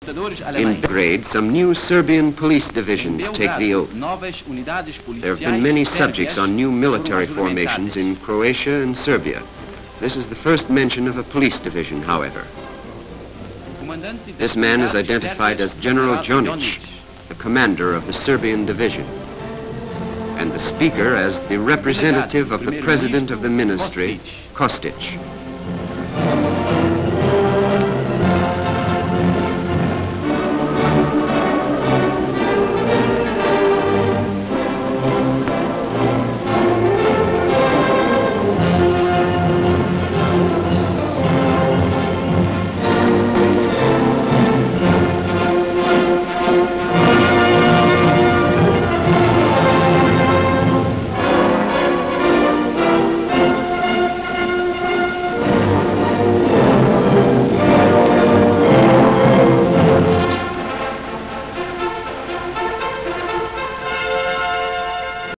In Belgrade, some new Serbian police divisions take the oath. There have been many subjects on new military formations in Croatia and Serbia. This is the first mention of a police division, however. This man is identified as General Jonic, the commander of the Serbian division, and the speaker as the representative of the president of the ministry, Kostic.